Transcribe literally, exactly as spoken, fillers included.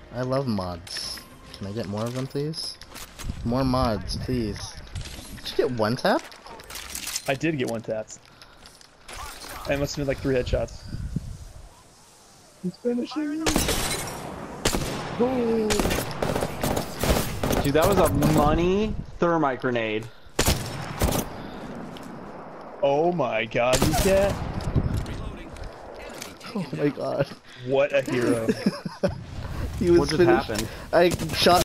I love mods. Can I get more of them, please? More mods, please. Did you get one tap? I did get one taps. I must have been like three headshots. He's finishing. Dude, that was a money thermite grenade. Oh my god, you cat. Oh my god. What a hero. He was What just finished. happened? I shot